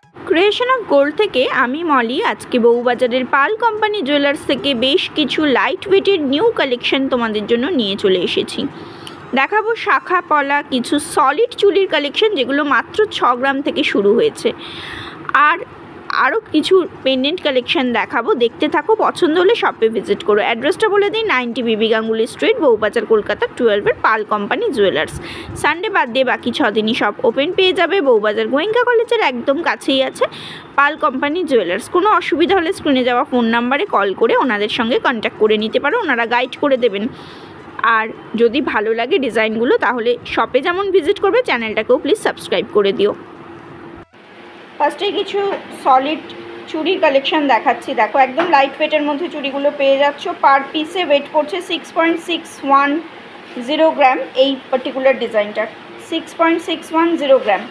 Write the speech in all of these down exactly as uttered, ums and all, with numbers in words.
Creation of gold থেকে আমি মলি আজকে বউবাজারের পাল কোম্পানি জুয়েলার্স থেকে বেশ কিছু লাইট ওয়েটের নিউ কালেকশন তোমাদের জন্য নিয়ে চলে এসেছি। দেখাবো শাখা পলা কিছু সলিড চুড়ির কালেকশন, যেগুলো মাত্র ছ গ্রাম থেকে শুরু হয়েছে। আর আরও কিছু পেন্ডেন্ট কালেকশন দেখাবো, দেখতে থাকো। পছন্দ হলে শপে ভিজিট করো। অ্যাড্রেসটা বলে দিই, নাইনটি বিবি গাঙ্গুলি স্ট্রিট, বউবাজার, কলকাতা টুয়েলভের পাল কোম্পানি জুয়েলার্স। সানডে বাদ দিয়ে বাকি ছ দিনই শপ ওপেন পেয়ে যাবে। বউবাজার গোয়েঙ্কা কলেজের একদম কাছেই আছে পাল কোম্পানি জুয়েলার্স। কোনো অসুবিধা হলে স্ক্রিনে যাওয়া ফোন নাম্বারে কল করে ওনাদের সঙ্গে কন্ট্যাক্ট করে নিতে পারো, ওনারা গাইড করে দেবেন। আর যদি ভালো লাগে ডিজাইনগুলো তাহলে শপে যেমন ভিজিট করবে, চ্যানেলটাকেও প্লিজ সাবস্ক্রাইব করে দিও। ফার্স্টে কিছু সলিড চুড়ি কালেকশন দেখাচ্ছি। দেখো, একদম লাইট ওয়েটের মধ্যে চুড়িগুলো পেয়ে যাচ্ছ। পার পিসে ওয়েট করছে six point six one zero gram. এই পার্টিকুলার ডিজাইনটার six point six one zero gram.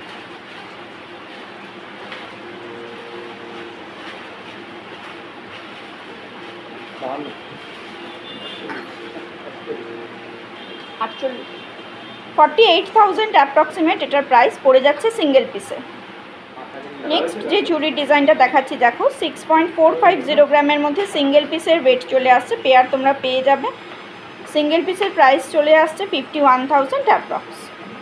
আটচল্লিশ ফর্টি এইট থাউজেন্ড অ্যাপ্রক্সিমেট এটার প্রাইস পড়ে যাচ্ছে সিঙ্গেল পিসে। নেক্সট যে চুড়ির ডিজাইনটা দেখাচ্ছি, দেখো six point four five zero গ্রামের মধ্যে সিঙ্গেল পিসের ওয়েট চলে আসছে। পেয়ার তোমরা পেয়ে যাবে। সিঙ্গেল পিসের প্রাইস চলে আসছে fifty one thousand approx.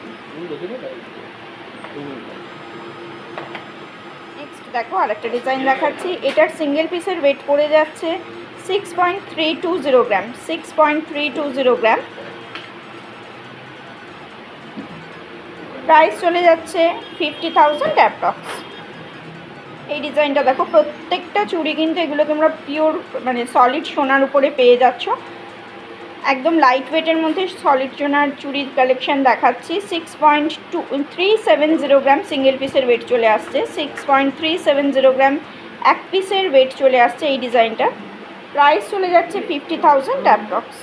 Next দেখো আরেকটা ডিজাইন দেখাচ্ছি। এটার সিঙ্গেল পিসের ওয়েট পড়ে যাচ্ছে six point three two zero gram. Six point three two zero gram. Price চলে যাচ্ছে ফিফটি থাউজেন্ড অ্যাপ্রক্স। এই ডিজাইনটা দেখো, প্রত্যেকটা চুড়ি কিন্তু এগুলো তোমরা পিওর মানে সলিড সোনার উপরে পেয়ে যাচ্ছ। একদম লাইট ওয়েটের মধ্যে সলিড সোনার চুড়ির কালেকশন দেখাচ্ছি। Six point two three seven zero gram single পিসের ওয়েট চলে আসছে। Six point three seven zero gram এক পিসের ওয়েট চলে আসছে এই ডিজাইনটা। প্রাইস চলে যাচ্ছে ফিফটি থাউজেন্ড অ্যাপ্রক্স।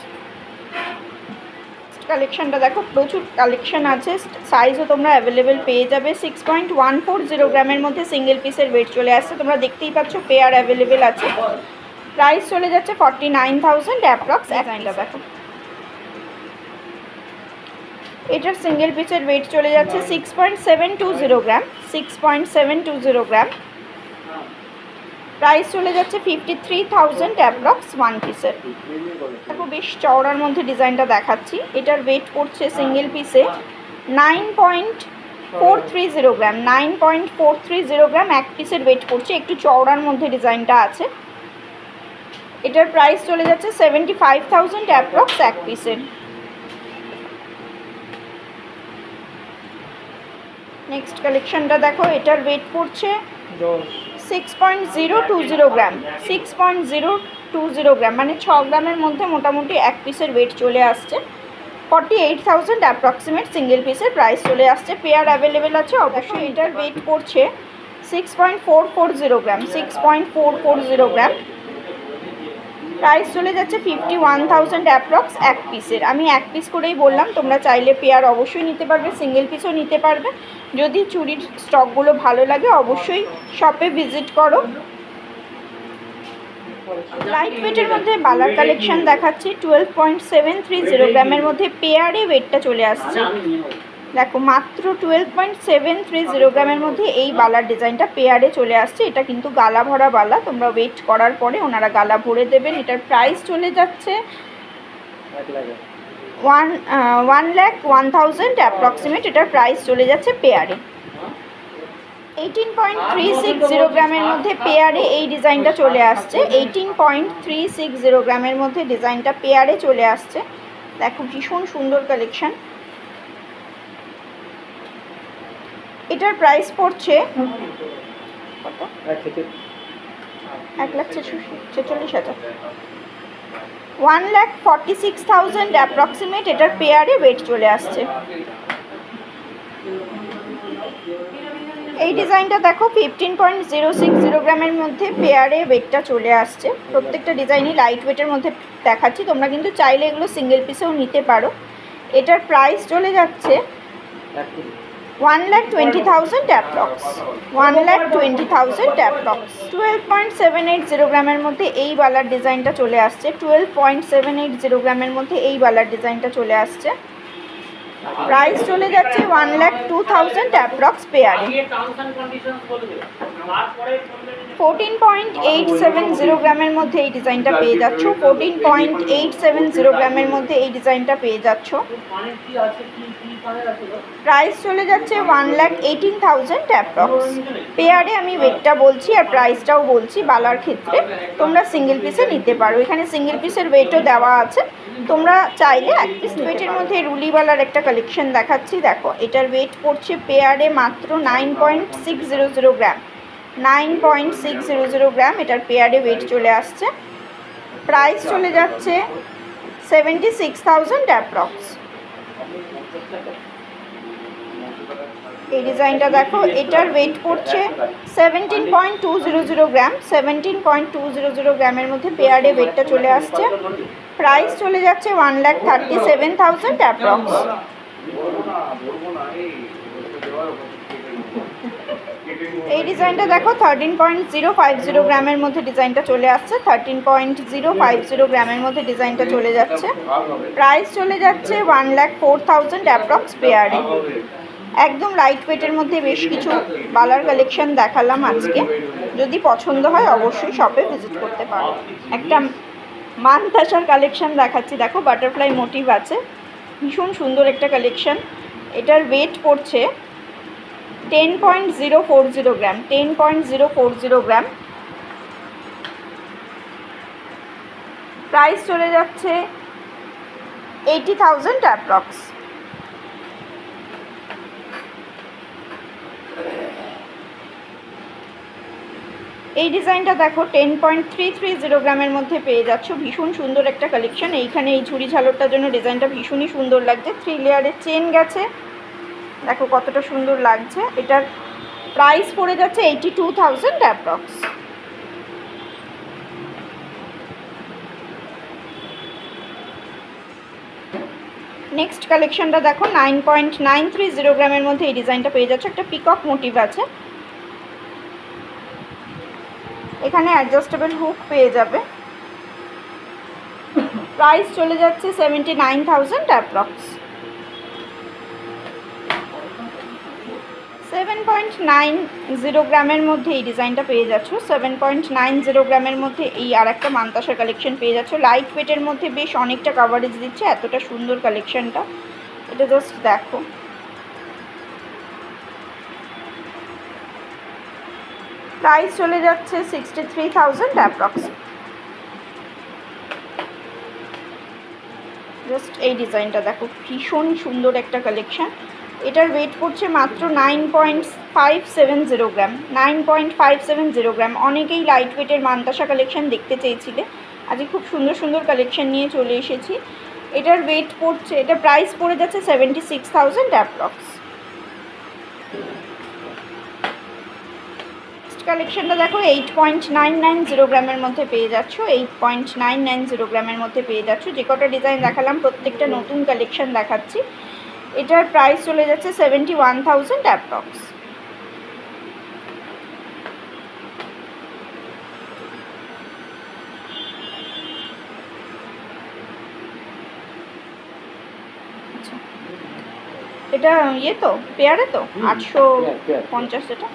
কালেকশনটা দেখো, প্রচুর কালেকশন আছে, সাইজও তোমরা অ্যাভেলেবেল পেয়ে যাবে। Six point one four zero গ্রামের মধ্যে সিঙ্গেল পিসের ওয়েট চলে আসছে। তোমরা দেখতেই পাচ্ছ পেয়ার অ্যাভেলেবেল আছে। প্রাইস চলে যাচ্ছে ফর্টি নাইন থাউজেন্ড অ্যাপ্রক্স। ডিজাইনটা দেখো, এটার সিঙ্গেল পিসের ওয়েট চলে যাচ্ছে six point seven two zero gram. Six point seven two zero gram. Price চলে যাচ্ছে fifty three thousand approx one পিসের। দেখো বেশ চওড়ার মধ্যে ডিজাইনটা দেখাচ্ছি। এটার ওয়েট পড়ছে সিঙ্গেল পিসে nine point four three zero gram. Nine point four three zero gram এক পিসের ওয়েট পড়ছে। একটু চওড়ার মধ্যে ডিজাইনটা আছে। এটার প্রাইস চলে যাচ্ছে সেভেন্টি ফাইভ থাউজেন্ড অ্যাপ্রক্স এক পিসের। নেক্সট কালেকশনটা দেখো, এটার ওয়েট পড়ছে six point zero two zero gram. Six point zero two zero gram মানে ছ গ্রামের মধ্যে মোটামুটি এক পিসের ওয়েট চলে আসছে। Forty eight thousand approximate single পিসের প্রাইস চলে আসছে। পেয়ার অ্যাভেলেবেল আছে অবশ্যই। এটার ওয়েট পড়ছে six point four four zero gram. Six point four four zero gram. Price চলে যাচ্ছে ফিফটি ওয়ান থাউজেন্ড অ্যাপ্রক্স এক পিসের। আমি এক পিস করেই বললাম, তোমরা চাইলে পেয়ার অবশ্যই নিতে পারবে, সিঙ্গেল পিসও নিতে পারবে। যদি চুড়ির স্টকগুলো ভালো লাগে অবশ্যই শপে ভিজিট করো। লাইট ওয়েটের মধ্যে বালার কালেকশন দেখাচ্ছি। Twelve point seven three zero গ্রামের মধ্যে পেয়ারে ওয়েটটা চলে আসছে। দেখো মাত্র twelve point seven three zero গ্রামের মধ্যে এই বালার ডিজাইনটা পেয়ারে চলে আসছে। এটা কিন্তু গালা ভরা বালা, তোমরা ওয়েট করার পরে ওনারা গালা ভরে দেবেন। এটার প্রাইস চলে যাচ্ছে one one lakh one thousand approximate. এটার প্রাইস চলে যাচ্ছে পেয়ারে। Eighteen point three six zero গ্রামের মধ্যে পেয়ারে এই ডিজাইনটা চলে আসছে। Eighteen point three six zero গ্রামের মধ্যে ডিজাইনটা পেয়ারে চলে আসছে। দেখো ভীষণ সুন্দর কালেকশন। এটার প্রাইস পড়ছে এক লাখ ছেচল্লিশ হাজার one lakh forty six thousand approximate. এটার পেয়ারে ওয়েট চলে আসছে। এই ডিজাইনটা দেখো, fifteen point zero six zero গ্রামের মধ্যে পেয়ারে ওয়েটটা চলে আসছে। প্রত্যেকটা ডিজাইনই লাইট ওয়েটের মধ্যে দেখাচ্ছি। তোমরা কিন্তু চাইলে এগুলো সিঙ্গেল পিসেও নিতে পারো। এটার প্রাইস চলে যাচ্ছে one lakh twenty thousand approx. One lakh twenty thousand approx. Twelve point seven eight zero গ্রামের মধ্যে এই বালার ডিজাইনটা চলে আসছে। Twelve point seven eight zero গ্রামের মধ্যে এই বালার ডিজাইনটা চলে আসছে। প্রাইস চলে যাচ্ছে one lakh two thousand approx পেয়ারে। Fourteen point eight seven zero গ্রামের মধ্যে এই ডিজাইনটা পেয়ে যাচ্ছ। Fourteen point eight seven zero গ্রামের মধ্যে এই ডিজাইনটা পেয়ে যাচ্ছ। প্রাইস চলে যাচ্ছে one lakh eighteen thousand approx পেয়ারে। আমি ওয়েটটা বলছি আর প্রাইসটাও বলছি। বালার ক্ষেত্রে তোমরা সিঙ্গেল পিসে নিতে পারো, এখানে সিঙ্গেল পিসের ওয়েটও দেওয়া আছে। তোমরা চাইলে এক পিস ওয়েটের মধ্যে রুলিওয়ালার একটা কালেকশন দেখাচ্ছি। দেখো এটার ওয়েট পড়ছে পেয়ারে মাত্র nine point six zero zero gram. Nine point six zero zero gram এটার পেয়ারে ওয়েট চলে আসছে। প্রাইস চলে যাচ্ছে সেভেন্টি সিক্স থাউজেন্ড অ্যাপ্রক্স। এই ডিজাইনটা দেখো, এটার ওয়েট পড়ছে seventeen point two zero zero gram. Seventeen point two zero zero গ্রামের মধ্যে পেয়ারে ওয়েটটা চলে আসছে। প্রাইস চলে যাচ্ছে one lakh thirty seven thousand approx. এই ডিজাইনটা দেখো, thirteen point zero five zero গ্রামের মধ্যে ডিজাইনটা চলে আসছে। Thirteen point zero five zero গ্রামের মধ্যে ডিজাইনটা চলে যাচ্ছে। প্রাইস চলে যাচ্ছে one lakh four thousand approx পেয়ারে। একদম লাইট ওয়েটের মধ্যে বেশ কিছু বালার কালেকশন দেখালাম আজকে। যদি পছন্দ হয় অবশ্যই শপে ভিজিট করতে পারো। একটা মানতাসার কালেকশন দেখাচ্ছি, দেখো বাটারফ্লাই মোটিভ আছে, ভীষণ সুন্দর একটা কালেকশন। এটার ওয়েট পড়ছে ten point zero four zero gram. Ten point zero four zero gram. Price চলে যাচ্ছে এইটি থাউজেন্ড অ্যাপ্রক্স। এই ডিজাইনটা দেখো, ten point three three zero গ্রামের মধ্যে পেয়ে যাচ্ছ। ভীষণ সুন্দর একটা কালেকশন। এইখানে এই ঝুড়ি ঝালরটার জন্য ডিজাইনটা ভীষণই সুন্দর লাগছে। থ্রি লেয়ারের চেন গেছে, দেখো কতটা সুন্দর লাগছে। এটার প্রাইস পড়ে যাচ্ছে eighty two thousand approx. Next কালেকশনটা দেখো, nine point nine three zero গ্রামের মধ্যে এই ডিজাইনটা পেয়ে যাচ্ছে। একটা পিকক মোটিভ আছে, এখানে অ্যাডজাস্টেবল হুক পেয়ে যাবে। প্রাইস চলে যাচ্ছে seventy nine thousand approx. Seven point nine zero গ্রামের মধ্যে এই ডিজাইনটা পেয়ে যাচ্ছ। সেভেন পয়েন্ট নাইন জিরো গ্রামের মধ্যে এই আর একটা মানতাসার কালেকশন পেয়ে যাচ্ছ। লাইট ওয়েটের মধ্যে বেশ অনেকটা কাভারেজ দিচ্ছে, এতটা সুন্দর কালেকশনটা। এটা জাস্ট দেখো। প্রাইস চলে যাচ্ছে sixty three thousand approx. Just এই ডিজাইনটা দেখো, ভীষণ সুন্দর একটা কালেকশন। এটার ওয়েট পড়ছে মাত্র nine point five seven zero gram. Nine point five seven zero gram. অনেকেই লাইট ওয়েটের মানতাসা কালেকশন দেখতে চেয়েছিলে, আজকে খুব সুন্দর সুন্দর কালেকশন নিয়ে চলে এসেছি। এটার ওয়েট পড়ছে, এটা প্রাইস পড়ে যাচ্ছে সেভেন্টি সিক্স থাউজেন্ড অ্যাপ্রক্স। কালেকশনটা দেখো, eight point nine nine zero গ্রামের মধ্যে পেয়ে যাচ্ছ। Eight point nine nine zero গ্রামের মধ্যে পেয়ে যাচ্ছ। যে কটা ডিজাইন দেখালাম প্রত্যেকটা নতুন কালেকশন দেখাচ্ছি। এটার প্রাইস চলে যাচ্ছে সেভেন্টি ওয়ান থাউজেন্ড অ্যাপ্রক্স। এটা ইয়ে তো পেয়ারে তো আটশো পঞ্চাশ। এটা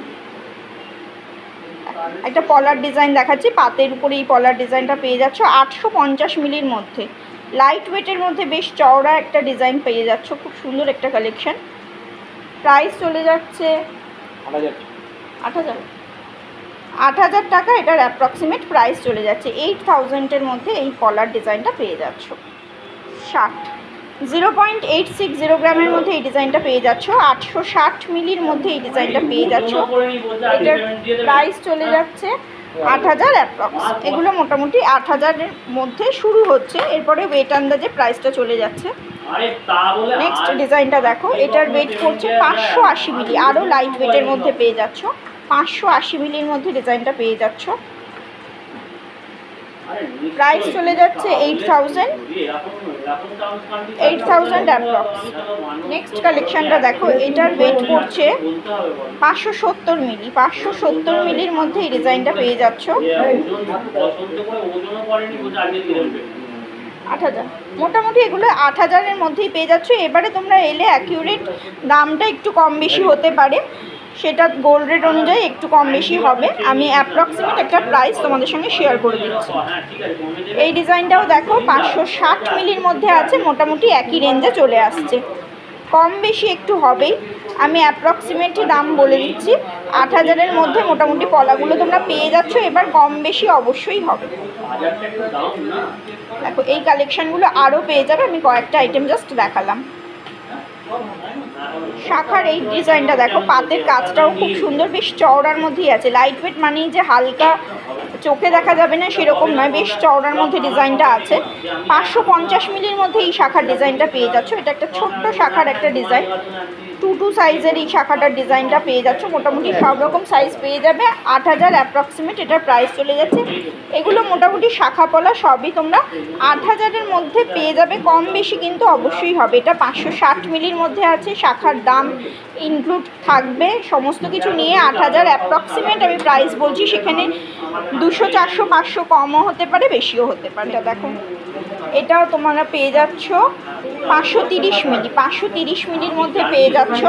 একটা পলার ডিজাইন দেখাচ্ছি, পাতের উপরে এই পলার ডিজাইনটা পেয়ে যাচ্ছ আটশো পঞ্চাশ মিলির মধ্যে। লাইট ওয়েটের মধ্যে বেশ চওড়া একটা ডিজাইন পেয়ে যাচ্ছ, খুব সুন্দর একটা কালেকশন। প্রাইস চলে যাচ্ছে আট হাজার আট হাজার টাকা। এটার অ্যাপ্রক্সিমেট প্রাইস চলে যাচ্ছে এইট থাউজেন্ডের মধ্যে এই পলার ডিজাইনটা পেয়ে যাচ্ছ। ষাট zero point eight six zero গ্রামের মধ্যে এই ডিজাইনটা পেয়ে যাচ্ছ। আটশো ষাট মিলির মধ্যে এই ডিজাইনটা পেয়ে যাচ্ছ। এটার প্রাইস চলে যাচ্ছে আট হাজার অ্যাপ্রক্স। এগুলো মোটামুটি আট হাজারের মধ্যে শুরু হচ্ছে, এরপরে ওয়েট আন্দাজে প্রাইসটা চলে যাচ্ছে। নেক্সট ডিজাইনটা দেখো, এটার ওয়েট করছে পাঁচশো আশি মিলি। আরও লাইট ওয়েটের মধ্যে পেয়ে যাচ্ছ, পাঁচশো আশি মিলির মধ্যে ডিজাইনটা পেয়ে যাচ্ছ। প্রাইস চলে যাচ্ছে eight thousand eight thousand approx. Next কালেকশনটা দেখো, এটার ওয়েট করছে পাঁচশো সত্তর মিলি। পাঁচশো সত্তর মিলির মধ্যে এই ডিজাইনটা পেয়ে যাচ্ছ। আট হাজার মোটামুটি এগুলো আট হাজারের মধ্যেই পেয়ে যাচ্ছ। এবারে তোমরা এলে অ্যাকিউরেট দামটা একটু কম বেশি হতে পারে, সেটা গোল্ড রেট অনুযায়ী একটু কম বেশি হবে। আমি অ্যাপ্রক্সিমেট একটা প্রাইস তোমাদের সঙ্গে শেয়ার করে দিচ্ছি। এই ডিজাইনটাও দেখো পাঁচশো ষাট মিলির মধ্যে আছে, মোটামুটি একই রেঞ্জে চলে আসছে, কম বেশি একটু হবেই। আমি অ্যাপ্রক্সিমেটলি দাম বলে দিচ্ছি, আট হাজারের মধ্যে মোটামুটি পলাগুলো তোমরা পেয়ে যাচ্ছ, এবার কম বেশি অবশ্যই হবে। দেখো এই কালেকশানগুলো আরও পেয়ে যাবে, আমি কয়েকটা আইটেম জাস্ট দেখালাম। শাখার এই ডিজাইনটা দেখো, পাতের কাজটাও খুব সুন্দর, বেশ চওড়ার মধ্যেই আছে। লাইট ওয়েট মানেই যে হালকা চোখে দেখা যাবে না সেরকম নয়, বেশ চওড়ার মধ্যে ডিজাইনটা আছে। পাঁচশো পঞ্চাশ মিলির মধ্যে এই শাখার ডিজাইনটা পেয়ে যাচ্ছ। এটা একটা ছোট্ট শাখার একটা ডিজাইন, টু টু সাইজের এই শাখাটার ডিজাইনটা পেয়ে যাচ্ছ। মোটামুটি সব রকম সাইজ পেয়ে যাবে। আট হাজার অ্যাপ্রক্সিমেট এটার প্রাইস চলে যাচ্ছে। এগুলো মোটামুটি শাখা পলা সবই তোমরা আট হাজারের মধ্যে পেয়ে যাবে, কম বেশি কিন্তু অবশ্যই হবে। এটা পাঁচশো ষাট মিলির মধ্যে আছে, শাখার দাম ইনক্লুড থাকবে, সমস্ত কিছু নিয়ে আট হাজার অ্যাপ্রক্সিমেট আমি প্রাইস বলছি। সেখানে দুশো চারশো পাঁচশো কমও হতে পারে, বেশিও হতে পারে। এটা দেখো, এটাও তোমরা পেয়ে যাচ্ছ পাঁচশো তিরিশ মিলি, পাঁচশো তিরিশ মিলির মধ্যে পেয়ে যাচ্ছ।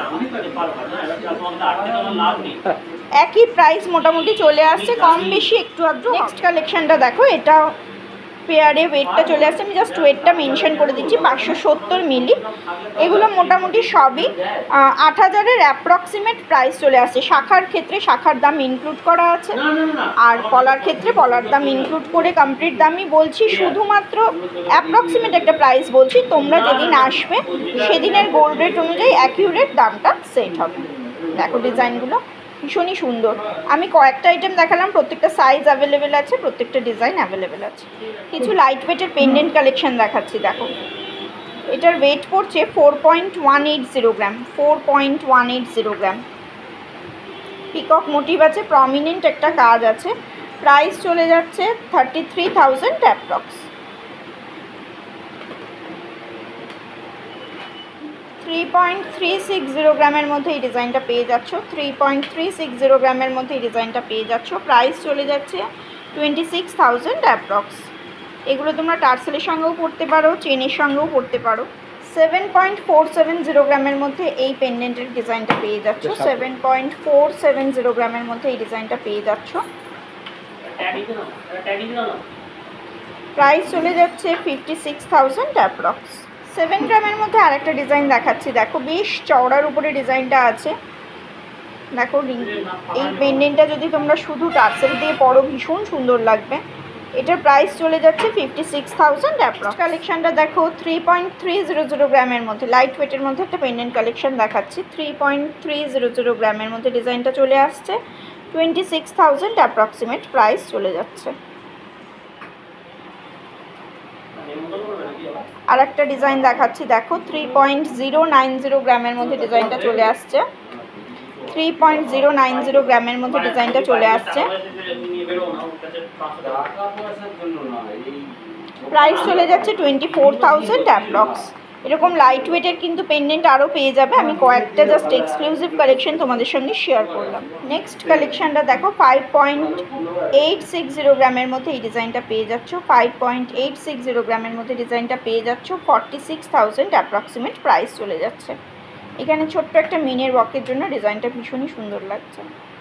একই প্রাইস মোটামুটি চলে আসছে, কম বেশি একটু আধটু। নেক্সট কালেকশানটা দেখো, এটা পেয়ারে ওয়েটটা চলে আসছে, আমি জাস্ট ওয়েটটা মেনশন করে দিচ্ছি, পাঁচশো সত্তর মিলি। এগুলো মোটামুটি সবই আট হাজারের অ্যাপ্রক্সিমেট প্রাইস চলে আসছে। শাখার ক্ষেত্রে শাখার দাম ইনক্লুড করা আছে, আর পলার ক্ষেত্রে পলার দাম ইনক্লুড করে কমপ্লিট দামই বলছি। শুধুমাত্র অ্যাপ্রক্সিমেট একটা প্রাইস বলছি, তোমরা যেদিন আসবে সেদিনের গোল্ড রেট অনুযায়ী অ্যাকিউরেট দামটা সেট হবে। দেখো ডিজাইনগুলো ভীষণই সুন্দর। আমি কয়েকটা আইটেম দেখালাম, প্রত্যেকটা সাইজ অ্যাভেলেবেল আছে, প্রত্যেকটা ডিজাইন অ্যাভেলেবেল আছে। কিছু লাইট ওয়েটের পেন্ডেন্ট কালেকশন দেখাচ্ছি। দেখো এটার ওয়েট পড়ছে four point one eight zero gram, four point one eight zero gram. Peacock motif আছে, প্রমিনেন্ট একটা কাজ আছে। প্রাইস চলে যাচ্ছে thirty three thousand approx. Three point three six zero গ্রামের মধ্যে এই ডিজাইনটা পেয়ে যাচ্ছ, three point three six zero গ্রামের মধ্যে এই ডিজাইনটা পেয়ে যাচ্ছ। প্রাইস চলে যাচ্ছে টোয়েন্টি সিক্স থাউজেন্ড অ্যাপ্রক্স। এগুলো তোমরা টার্সেলের সঙ্গেও পড়তে পারো, চেনের সঙ্গেও পড়তে পারো। Seven point four seven zero গ্রামের মধ্যে এই পেন্ডেন্টের ডিজাইনটা পেয়ে যাচ্ছ, seven point four seven zero গ্রামের মধ্যে এই ডিজাইনটা পেয়ে যাচ্ছ। প্রাইস চলে যাচ্ছে fifty six thousand approx. Seven গ্রামের মধ্যে আরেকটা ডিজাইন দেখাচ্ছি। দেখো বেশ চওড়ার উপরে ডিজাইনটা আছে। দেখো এই পেন্ডেন্টটা যদি তোমরা শুধু টার্সেল দিয়ে পরো ভীষণ সুন্দর লাগবে। এটার প্রাইস চলে যাচ্ছে ফিফটি সিক্স থাউজেন্ড অ্যাপ্রক্স। কালেকশানটা দেখো three point three zero zero গ্রামের মধ্যে লাইট ওয়েটের মধ্যে একটা পেন্ডেন্ট কালেকশন দেখাচ্ছি। Three point three zero zero গ্রামের মধ্যে ডিজাইনটা চলে আসছে, twenty six thousand approximate price চলে যাচ্ছে। আর একটা ডিজাইন দেখাচ্ছি। দেখো three point zero nine zero গ্রামের মধ্যে ডিজাইনটা চলে আসছে, three point zero nine zero গ্রামের মধ্যে ডিজাইনটা চলে আসছে। প্রাইস চলে যাচ্ছে টোয়েন্টি ফোর থাউজেন্ড অ্যাপ্রক্স। এরকম লাইট ওয়েটের কিন্তু পেন্ডেন্ট আরও পেয়ে যাবে, আমি কয়েকটা জাস্ট এক্সক্লুসিভ কালেকশন তোমাদের সঙ্গে শেয়ার করলাম। নেক্সট কালেকশানটা দেখো five point eight six zero গ্রামের মধ্যে এই ডিজাইনটা পেয়ে যাচ্ছ, five point eight six zero গ্রামের মধ্যে ডিজাইনটা পেয়ে যাচ্ছ। Forty six thousand approximate price চলে যাচ্ছে। এখানে ছোট্ট একটা মিনের ওয়ার্কের জন্য ডিজাইনটা ভীষণই সুন্দর লাগছে।